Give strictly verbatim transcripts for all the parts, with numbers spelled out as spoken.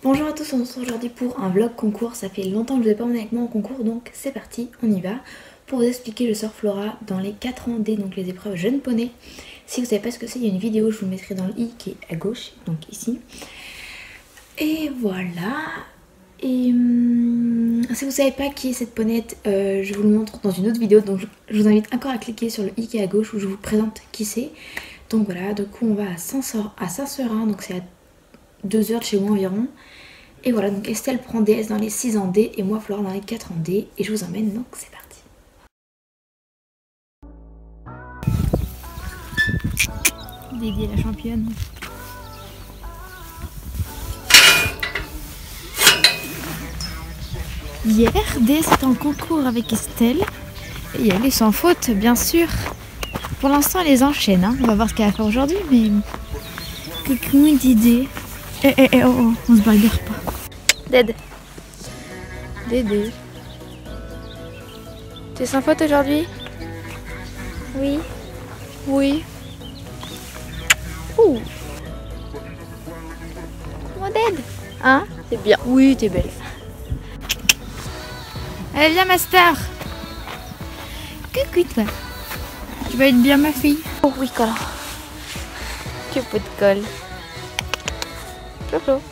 Bonjour à tous, on se retrouve aujourd'hui pour un vlog concours. Ça fait longtemps que je vous ai pas emmené avec moi en concours, donc c'est parti, on y va. Pour vous expliquer, je sors Flora dans les quatre ans D, donc les épreuves jeunes poney. Si vous savez pas ce que c'est, il y a une vidéo, je vous mettrai dans le i qui est à gauche, donc ici. Et voilà. Et hum, si vous savez pas qui est cette ponette, euh, je vous le montre dans une autre vidéo, donc je, je vous invite encore à cliquer sur le i qui est à gauche où je vous présente qui c'est. Donc voilà, du coup on va à Saint-Seurin, donc c'est à deux heures de chez moi environ. Et voilà, donc Estelle prend D S dans les six ans D et moi Flora dans les quatre ans D. Et je vous emmène, donc c'est parti. Dédé la championne. Hier, D S était en concours avec Estelle. Et elle est sans faute, bien sûr. Pour l'instant, elle les enchaîne. Hein. On va voir ce qu'elle va faire aujourd'hui, mais... Coucou Dédé. Eh, eh, eh, oh, oh, on se bagarre pas. Dédé. Dédé. T'es sans faute aujourd'hui? Oui. Oui. Ouh. Mon Dédé. Hein? T'es bien. Oui, t'es belle. Allez, viens, Master. Coucou, toi. Tu vas être bien, ma fille? Oh oui, collant. Que pot de colle. Flop,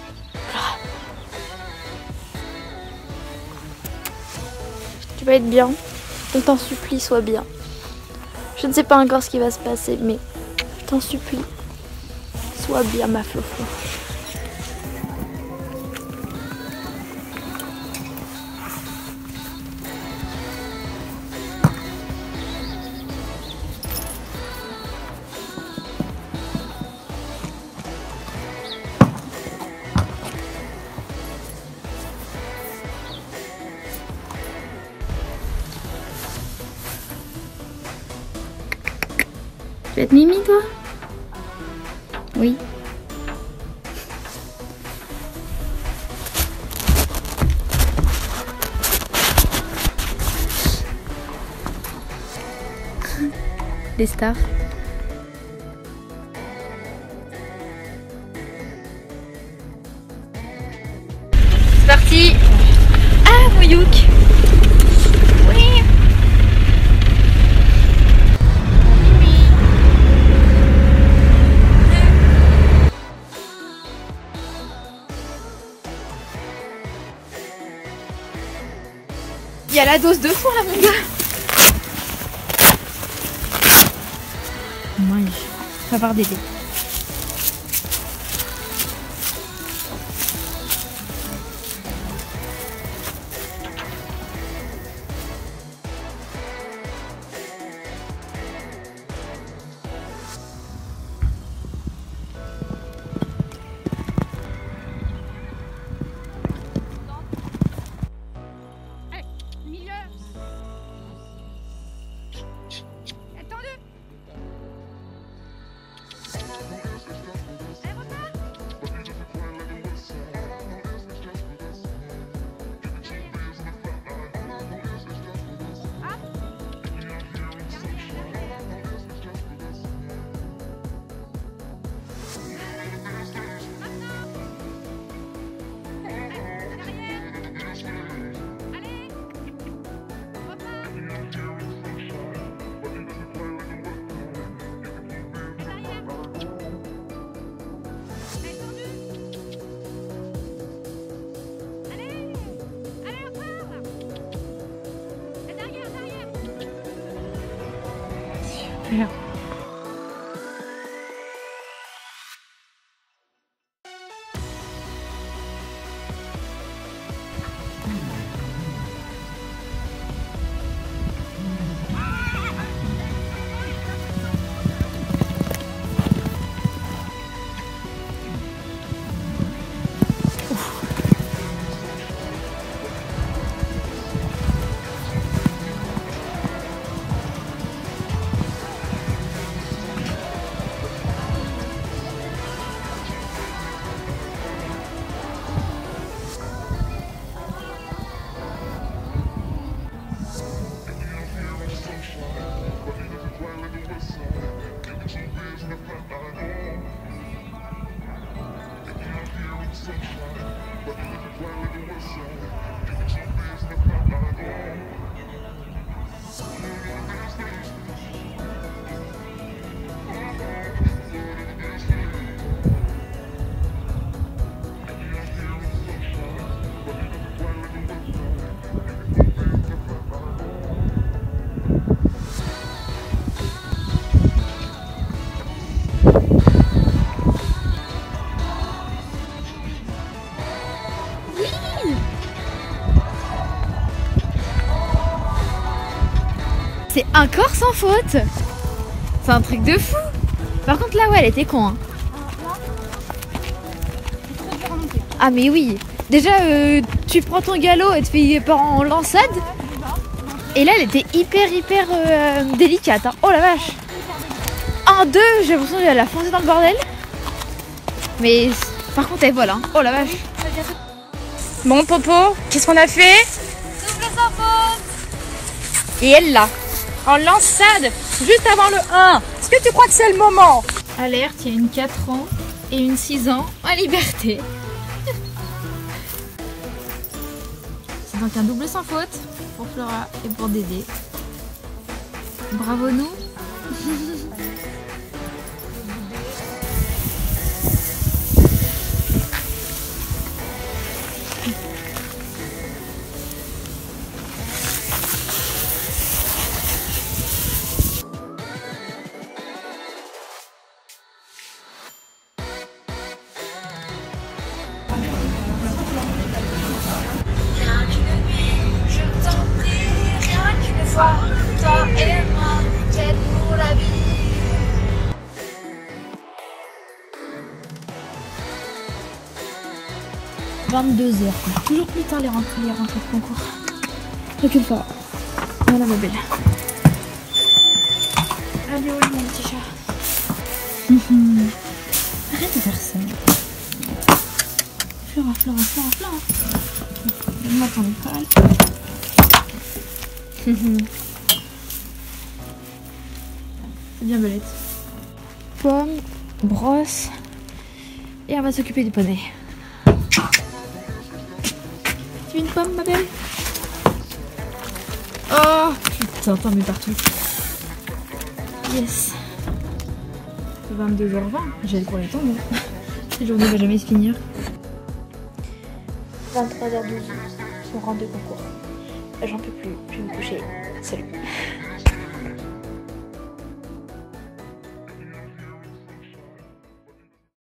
tu vas être bien. On t'en supplie, sois bien. Je ne sais pas encore ce qui va se passer, mais je t'en supplie. Sois bien, ma Floflo. Tu vas être Mimi, toi? Oui. Les stars. C'est parti. Ah, Mouyouk. Oui. Il y a la dose de four là, mon gars. Mange. Va voir Dédé. Super. était encore sans faute. C'est un truc de fou. Par contre là ouais elle était con hein. Ah mais oui. Déjà euh, tu prends ton galop et te fais pas en lançade. Et là elle était hyper hyper euh, délicate hein. Oh la vache. Un, deux, j'ai l'impression qu'elle a foncé dans le bordel. Mais par contre elle vole hein. Oh la vache. Bon Popo, qu'est-ce qu'on a fait? Double sans faute. Et elle là, en lançade, juste avant le un. Est-ce que tu crois que c'est le moment? Alerte, il y a une quatre ans et une six ans en liberté. C'est donc un double sans faute pour Flora et pour Dédé. Bravo nous. Toi et moi, peut-être pour la vie. vingt-deux heures, quoi. Toujours plus tard les rentrées, les rentrées de concours. Recule pas. Voilà ma belle. Allez, au lit, mon petit chat. Mmh. Arrête de faire ça. Flora, Flora, Flora, Flora. Donne-moi ton école. C'est bien belette. Pomme, brosse. Et on va s'occuper du poney. Tu veux une pomme ma belle? Oh putain, t'en mets partout. Yes. vingt-deux heures vingt, j'ai le courrier tombé. Cette journée va jamais se finir. vingt-trois heures douze, on rentre de concours. J'en peux plus, plus